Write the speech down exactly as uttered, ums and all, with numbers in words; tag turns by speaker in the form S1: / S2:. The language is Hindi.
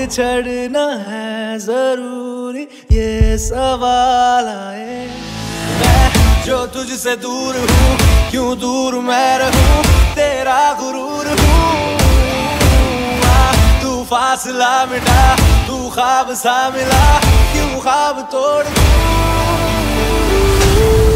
S1: छड़ना है जरूरी, ये सवाल आए। मैं जो तुझसे दूर हूँ, क्यों दूर मैं रहूँ, तेरा गुरूर हूँ। तू फासला मिटा, तू ख्वाब सा मिला, क्यों ख्वाब तोड़ दूँ।